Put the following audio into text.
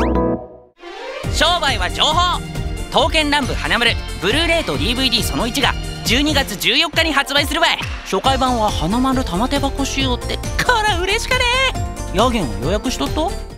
商売は情報。刀剣乱舞花丸ブルーレイと DVD その1が12月14日に発売するわい。初回版は花丸玉手箱仕様って、こら嬉しかね。ヤゲンを予約しとっと。